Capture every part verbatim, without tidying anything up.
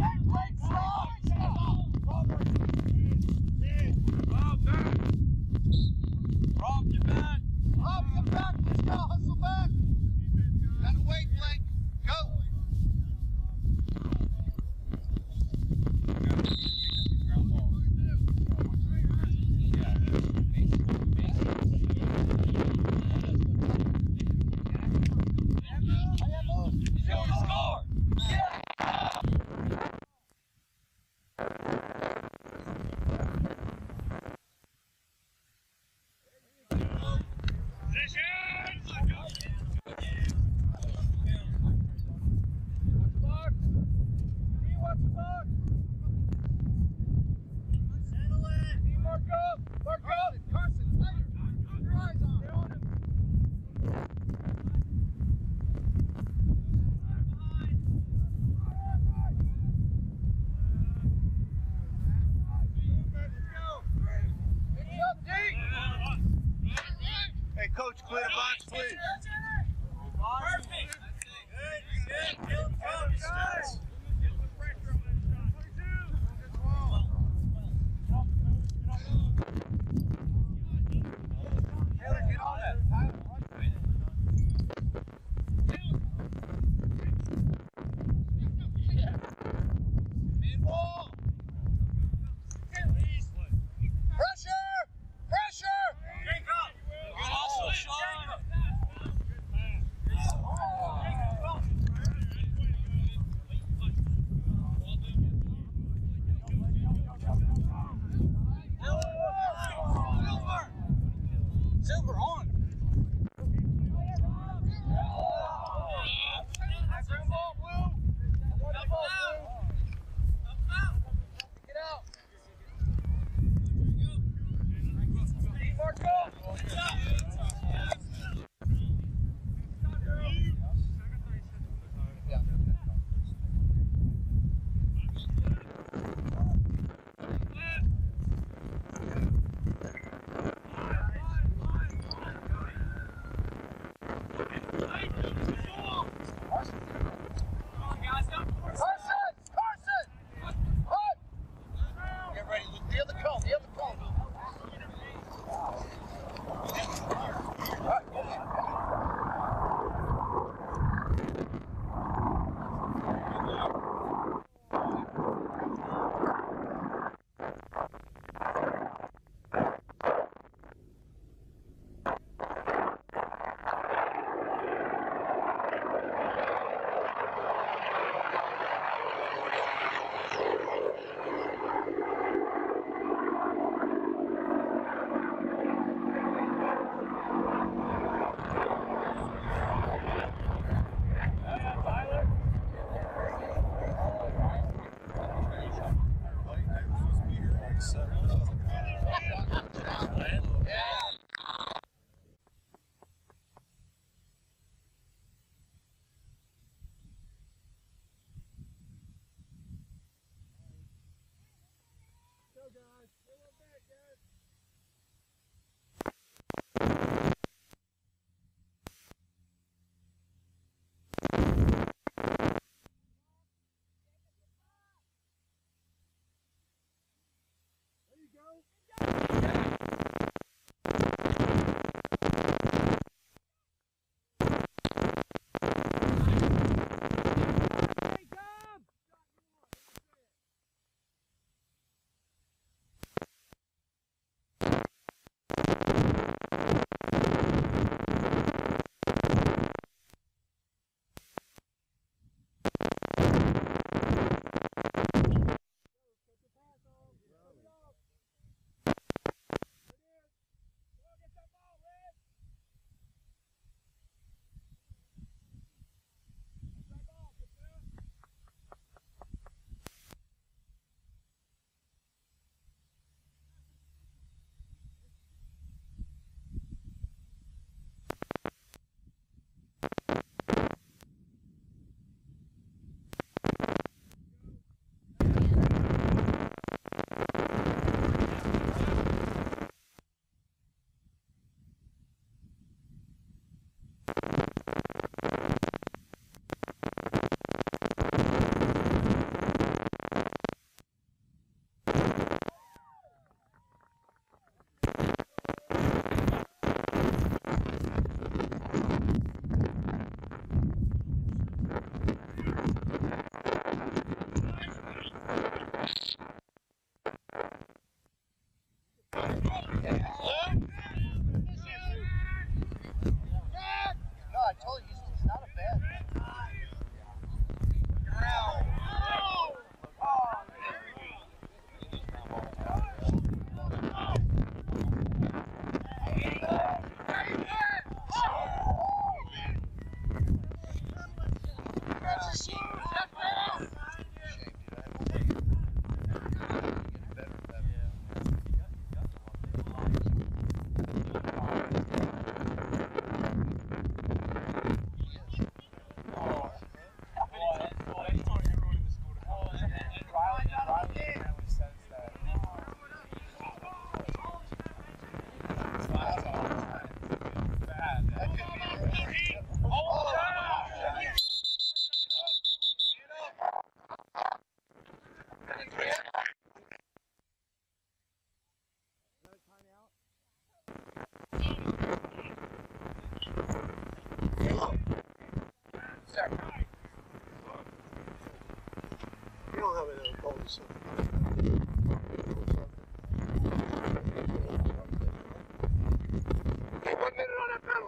Coach, clear the box, please. Perfect. Good, good. Kill him, kill him, guys. Taylor, get on that. Man ball. Pressure! Pressure! Take up. Good hustle, Sean. Silver on. Get out. sir. You don't have any other sir. Keep one minute on that pedal.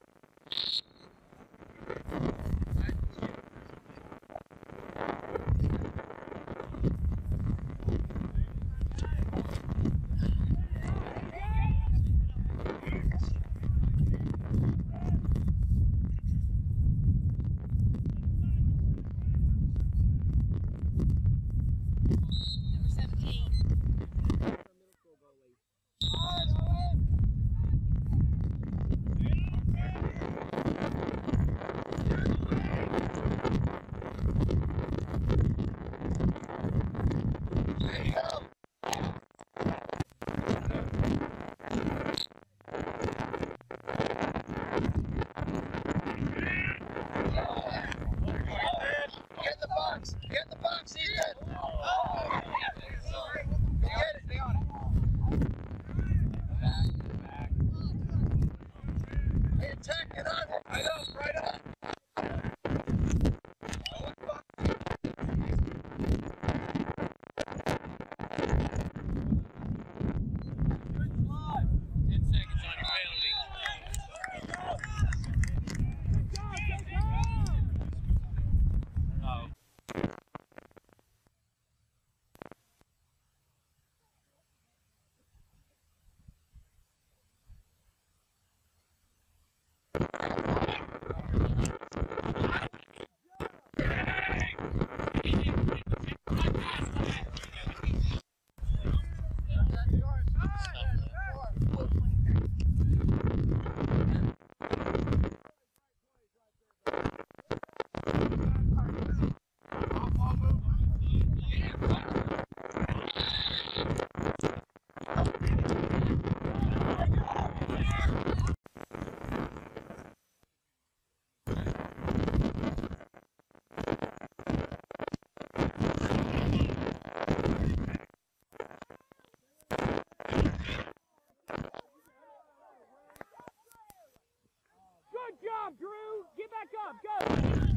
Good job, Drew. Get back up. Go.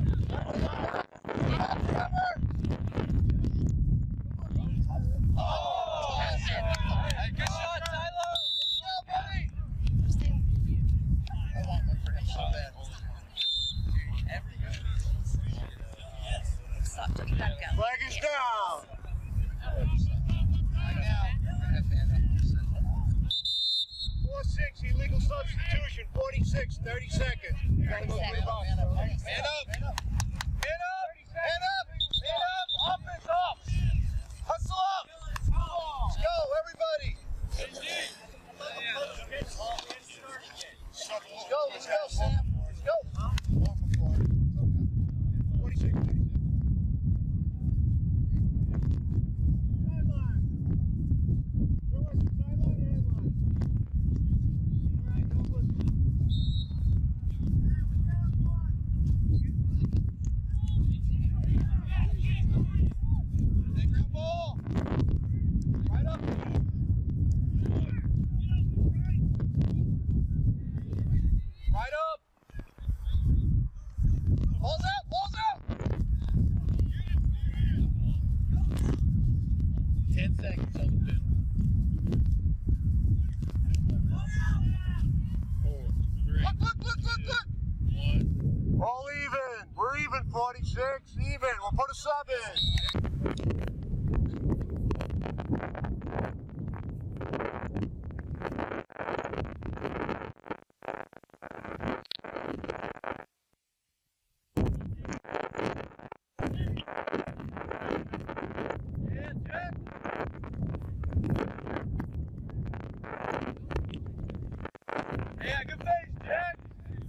Oh! Hey, good shot, Tyler. Good job, buddy. I want one for him so bad. Flag is down. four six, illegal substitution, forty-six, thirty seconds. Man up. Man up. Man up. Man up. Man up. Offense up. Hustle up. Let's go, everybody. Let's go. Let's go, Sam. Let's go. forty-six, thirty-seven. All even. We're even, forty-six. Even. We'll put a sub in. Yeah, good face, Jack.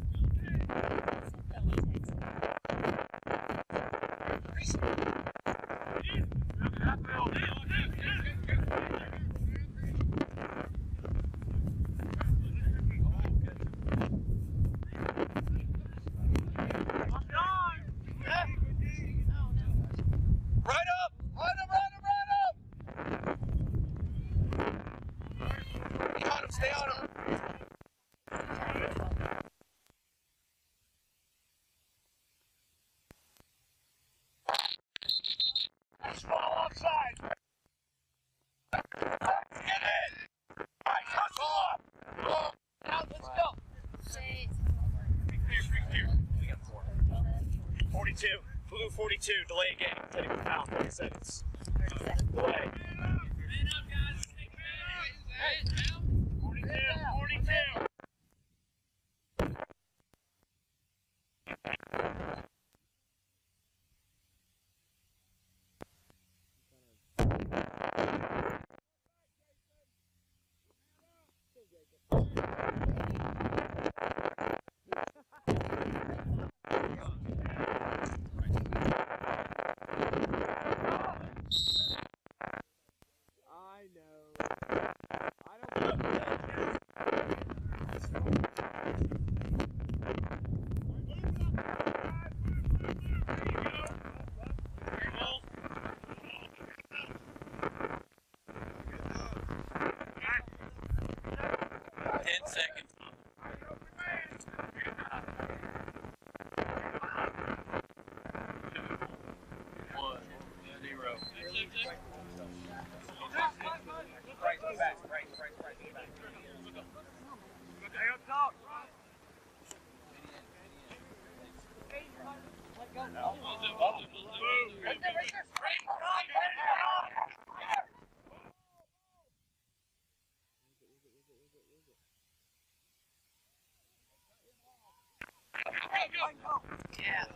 Stay on him. forty-two, delay again. Take the foul, thirty seconds. thirty seconds. Delay. forty-two, forty-two. I know. I don't know. Ten seconds. One, zero. Yeah.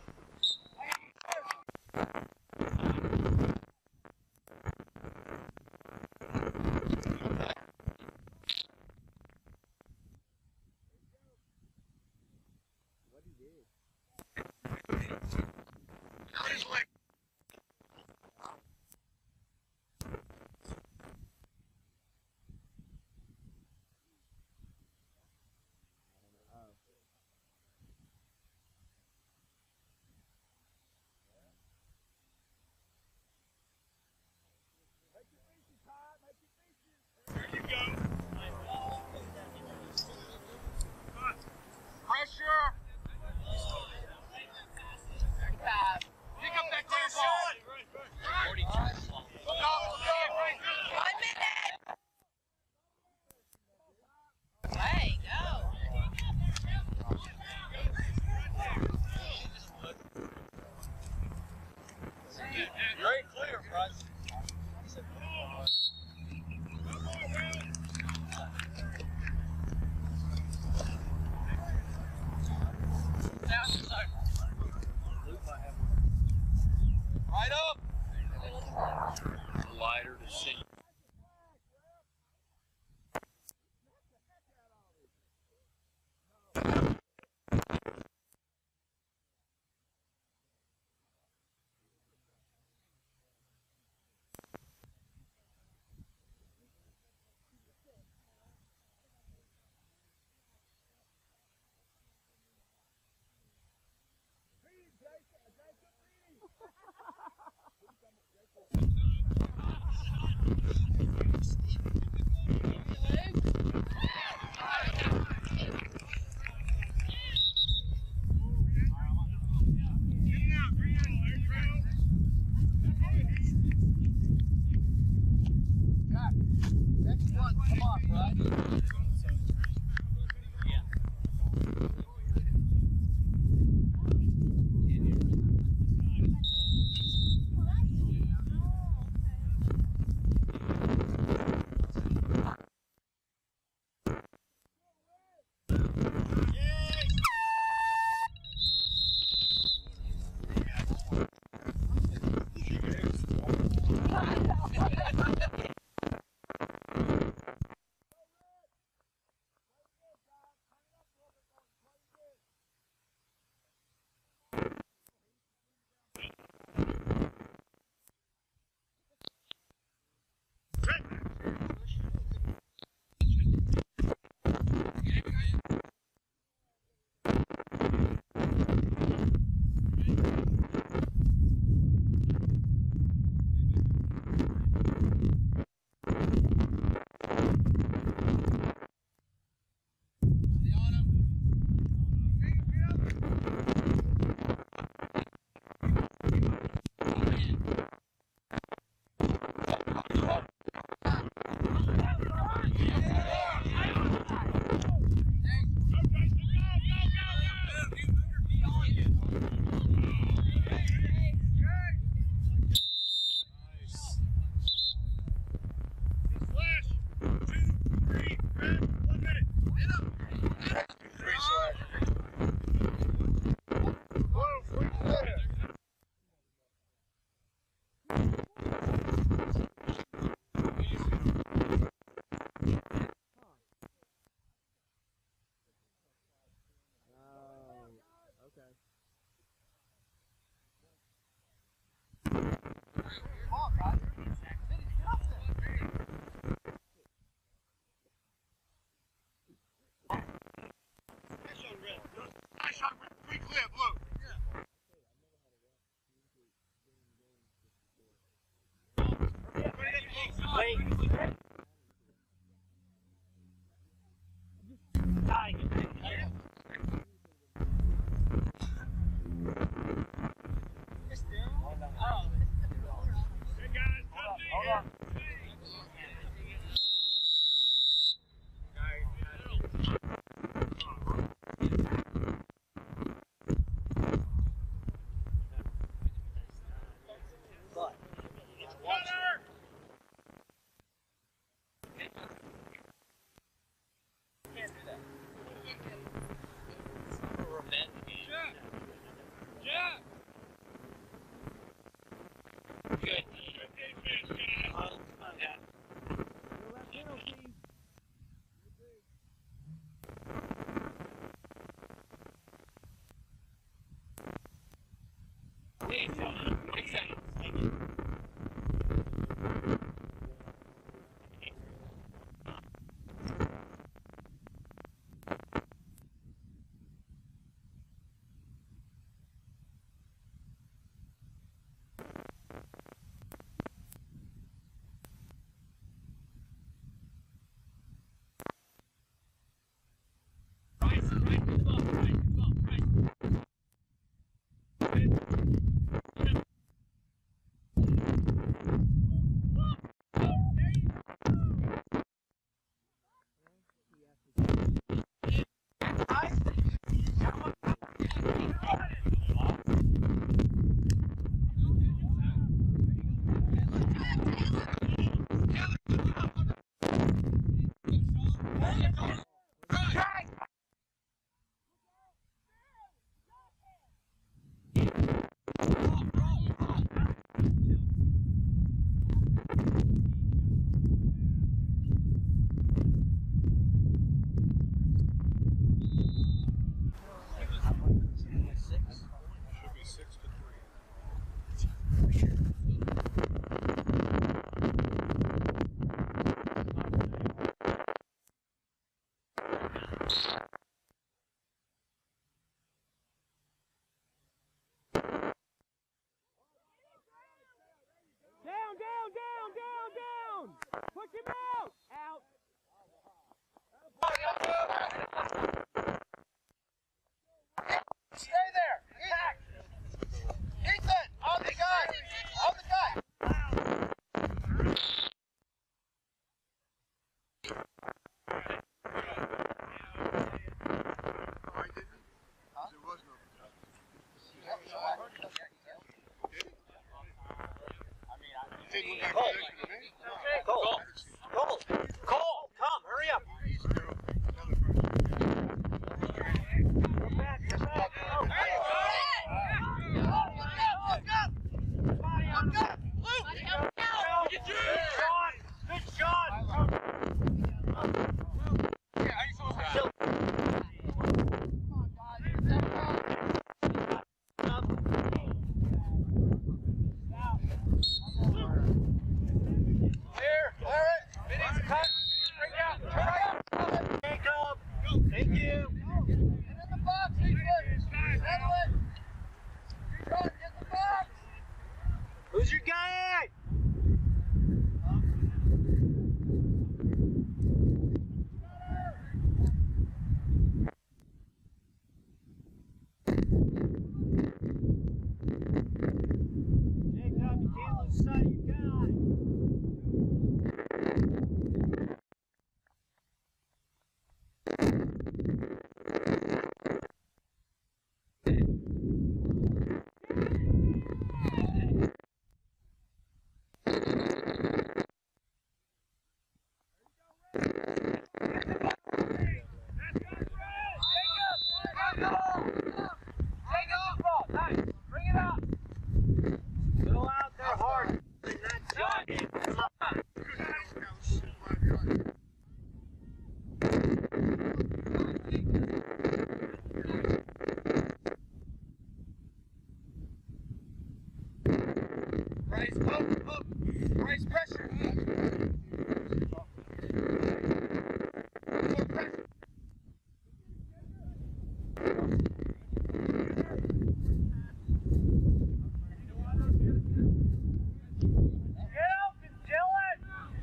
Pressure. thirty-five. Pick up that damn ball. forty-two. Look up, look up. One minute. Way, go. Very clear, Russ. Right up. Lighter to see. Next one, come on, bud. Nice shot, free clear, blue. Wait. Dying. Hold on. Good. Down, down, down, down, down! Push him out! Out! Stay there! Ethan! Ethan! On the guy! On the guy! Cole! Cole! Cole! Come, hurry up! Come back, come back! Good shot! Good shot! Thank you. Get in the box, Ethan! Settle it! Run, get in the box! Who's your guy? Jacob, you can't lose sight of your guy. Go out there hard. Raise, up, up. Raise pressure. More pressure. Get open, Dylan.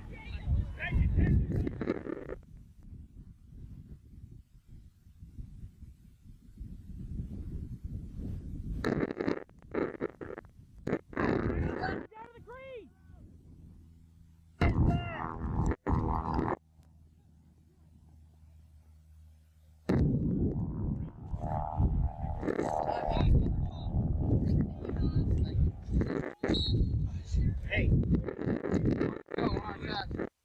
Hey. Go, on, God.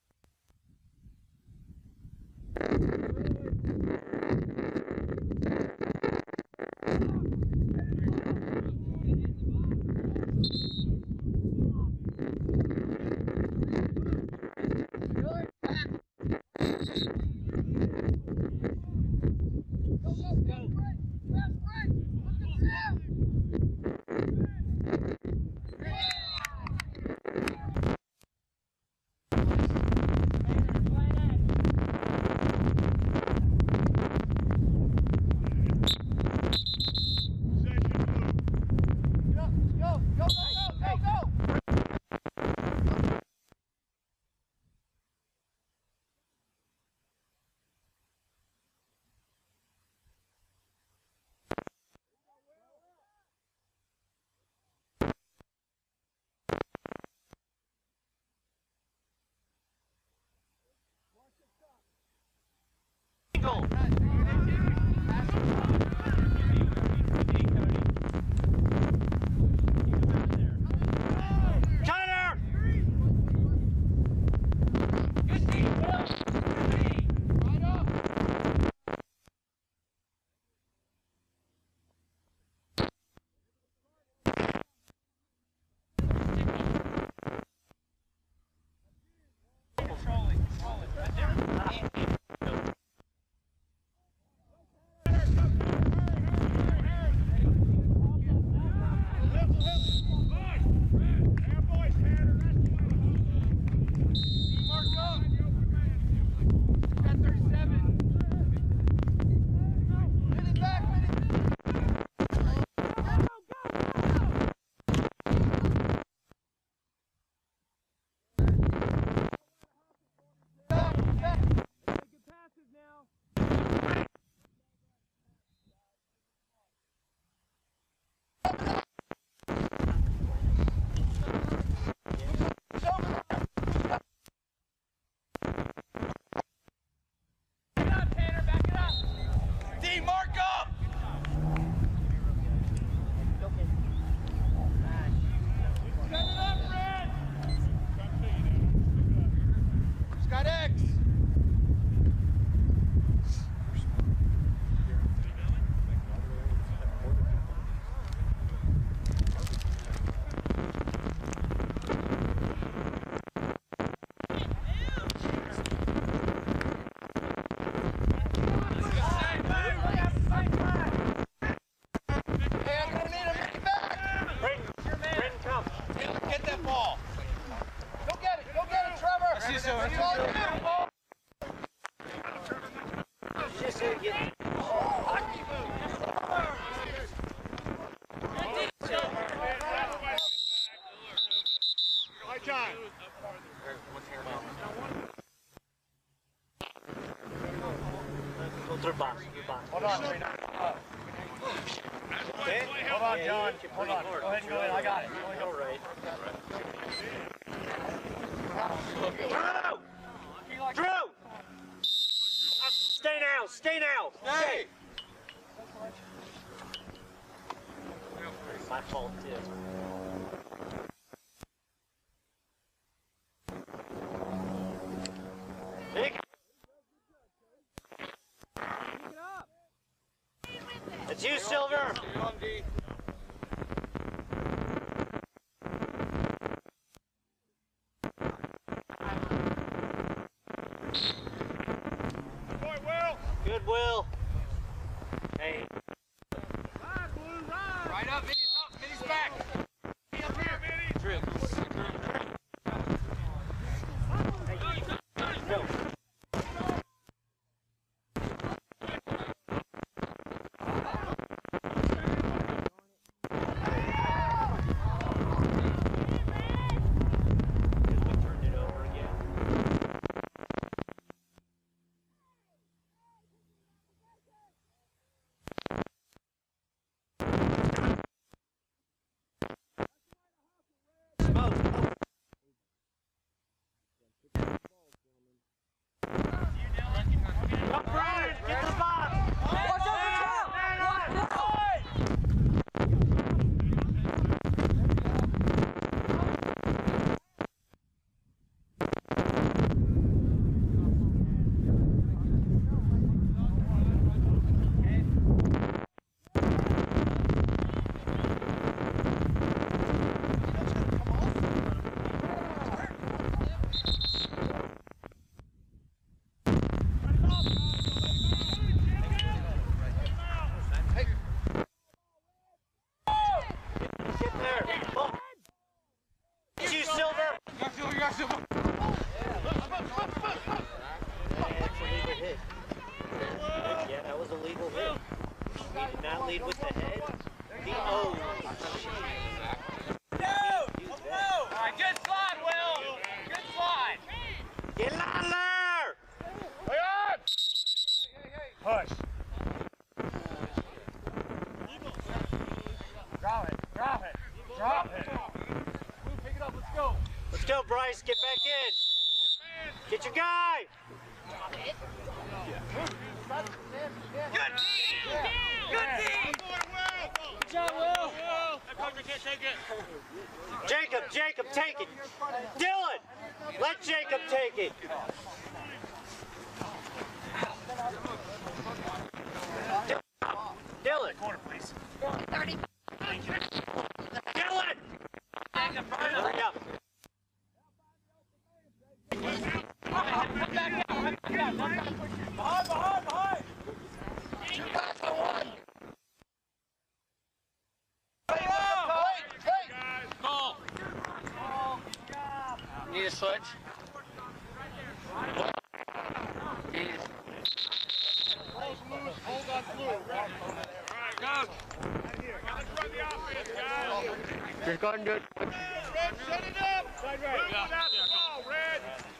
Hold on, okay, hold on, John. Hold on. Go ahead and go in. I got it. Go right. Drew! Drew! Stay now. Stay now. Stay. My fault too. It's you, Silver! Will. Hey. Right up, Vinny's up, Vinny's back. Vinny up here, Vinny. Trip. Go. Bryce, get back in. Get your guy. Good team. Good team. Good job, Will. That coach can't take it. Jacob, Jacob, take it. Dylan, let Jacob take it. Dylan. Corner, please. thirty. Dylan. Hurry up. Behind, behind, behind! Call! Need a switch? Need a... Hold on through. Alright, go. Let's run the offense, guys. Just go and do it. Red, set it up. Side right. Run without the ball, Red.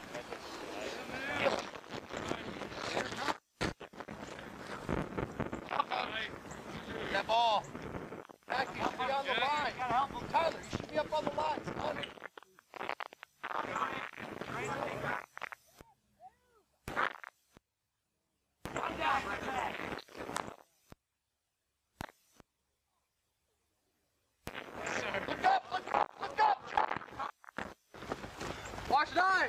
That ball. Back, you should be on the line. Gotta help him. Tyler, you should be up on the line. On it. Look up, look up, look up! Watch nine!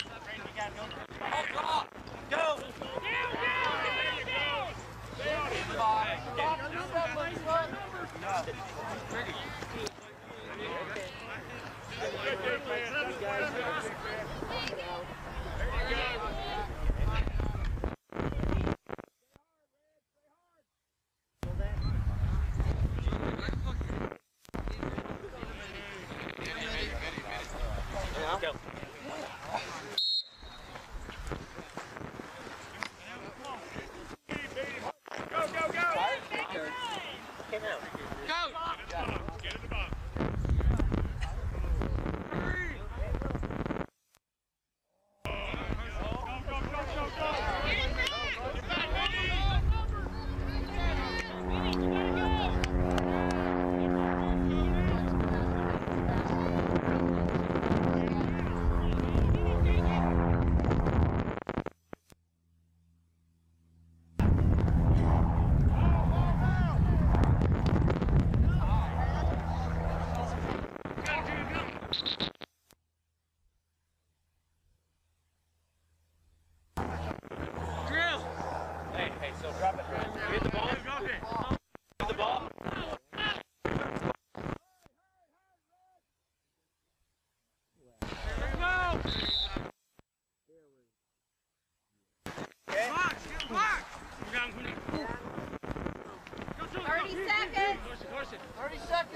Go! Down, down, there you go! Stay on it. Stop, stop, let's run. Good, good, man. That's good, man. There you go. Go. Go, go, go! Came out. Go! Get in the box.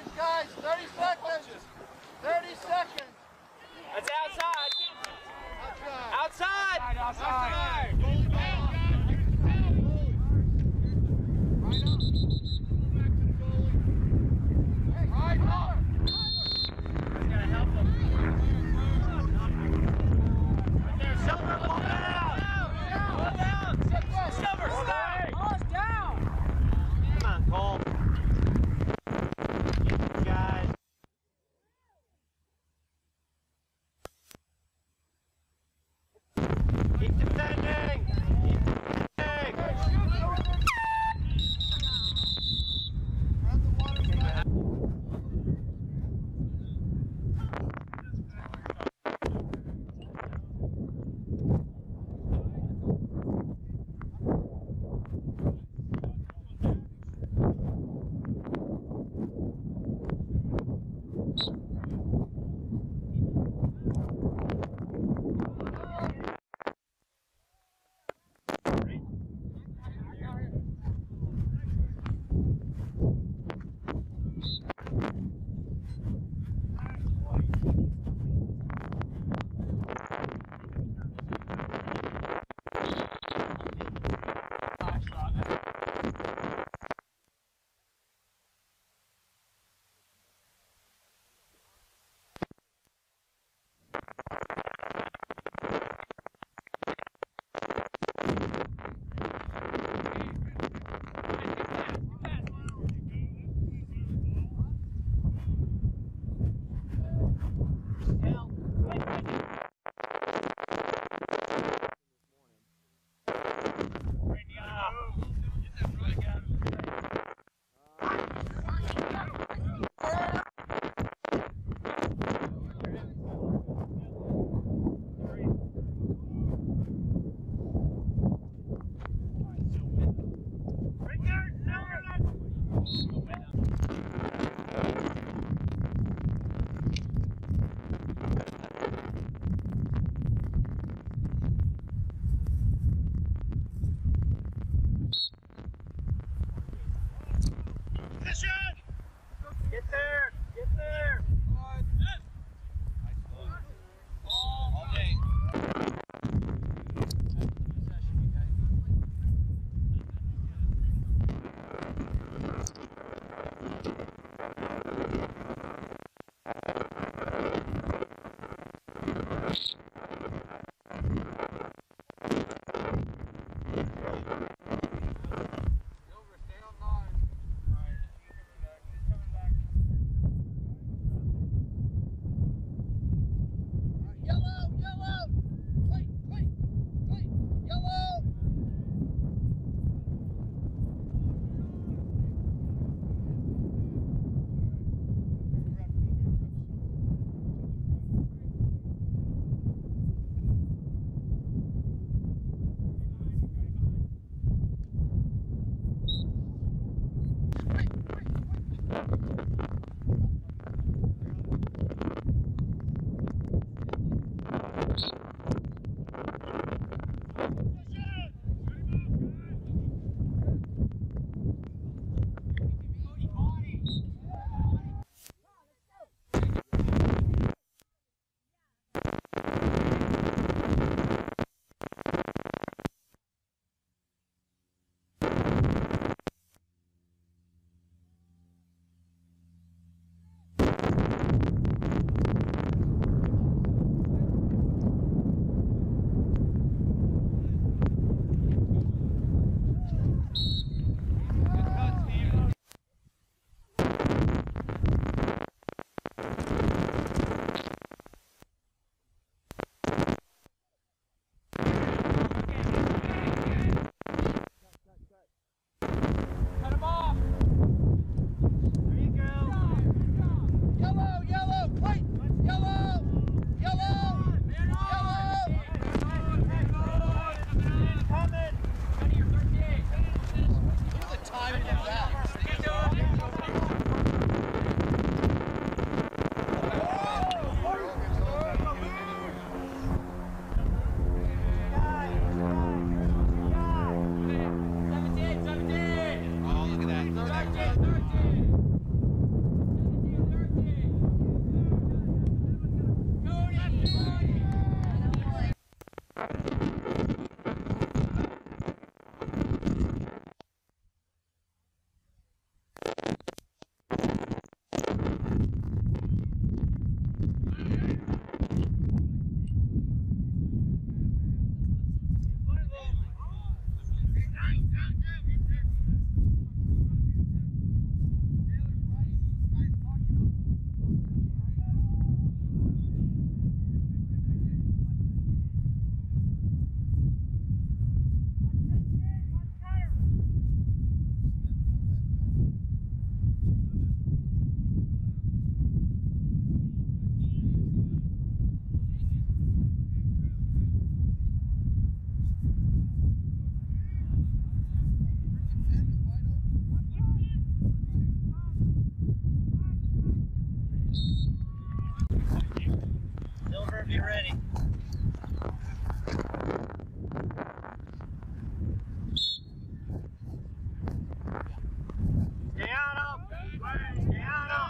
seconds, guys. thirty seconds. thirty seconds. That's outside. Outside. Outside. Outside. Goalie back. Right up. Back to the goalie. Right up. Gotta help him. Right there, Silver, ball down! Ball down! Silver, stay! Ball's down. Come on, Cole. Guys. Keep defending! Keep defending! Get there! Get there! All day. Yellow, yellow. Wait, wait, wait. Yellow. ready. Stay on up. Stay on up.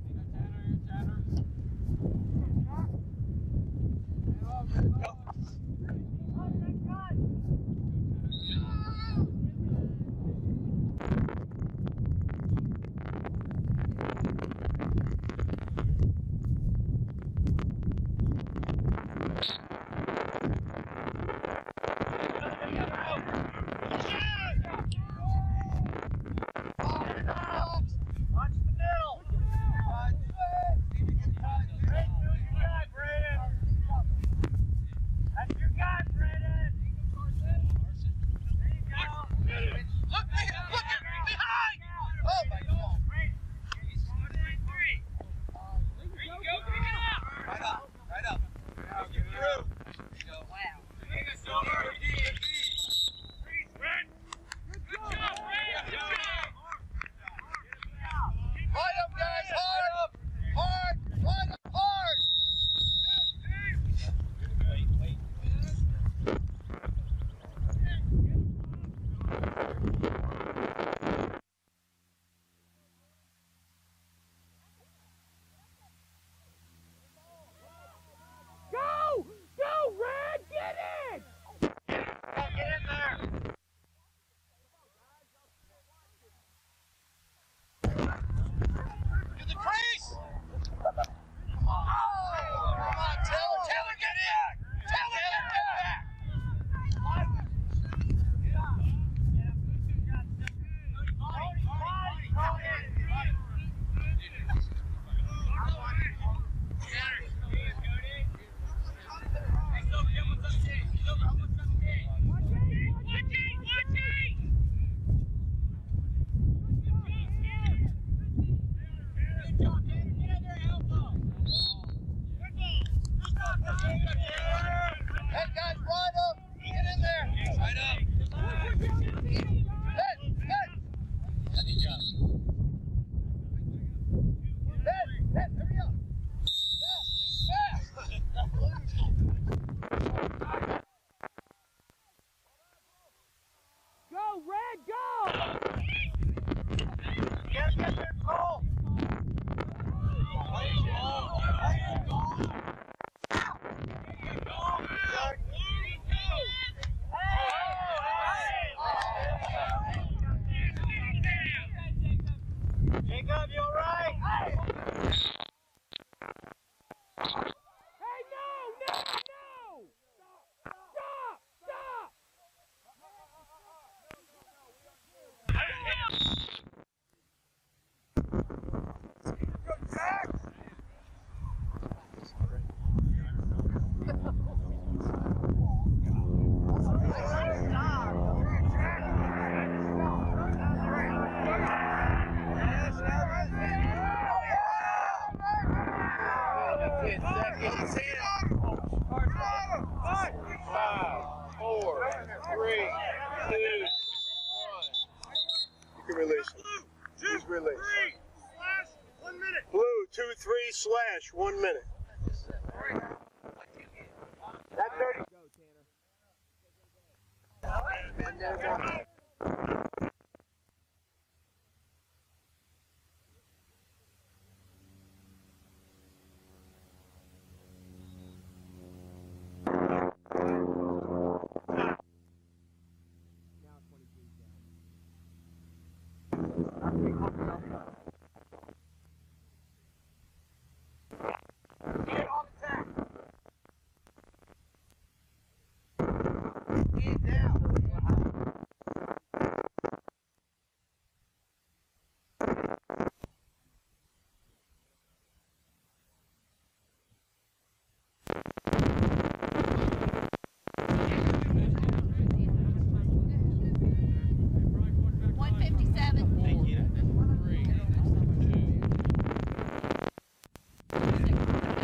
Slash one minute. That's thirty. Go, Tanner.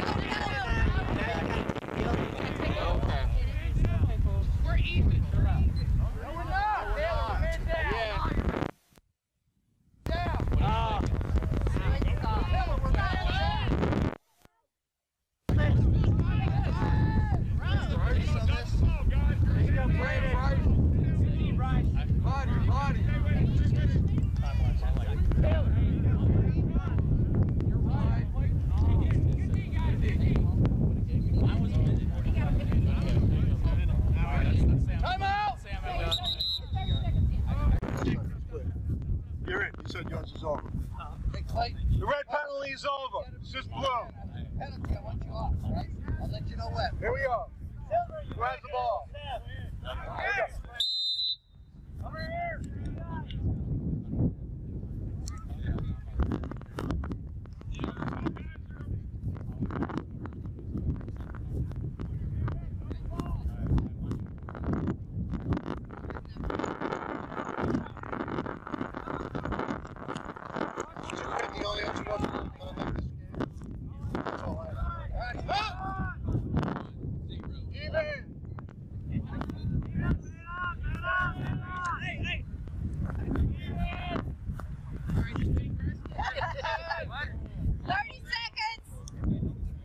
We're even. The red penalty is over. It's just blue. Penalty, I want you off, right? I'll let you know when. Here we go. Who has the ball? Over here. thirty seconds.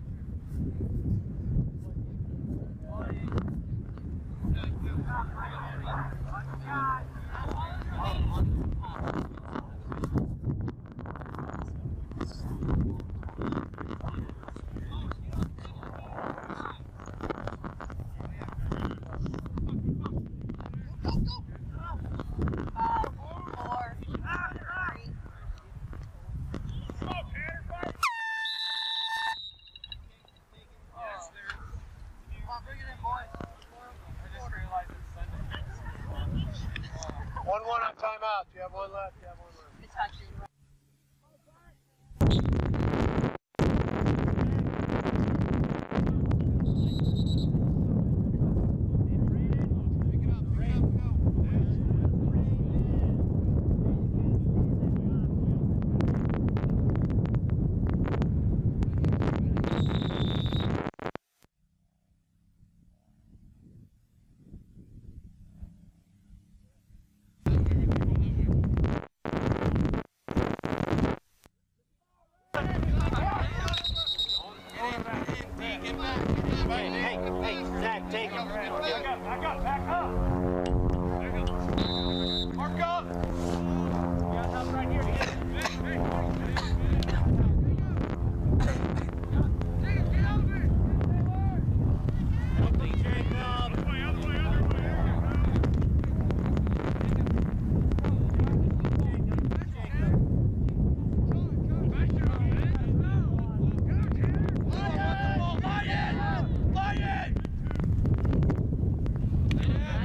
One one on timeout. You have one left. You have one left. Hey, hey, Zach, take him. Back up, back up, back up. Mark up. You got enough right here to get it. Yeah.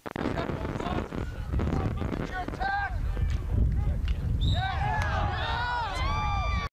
Let's go.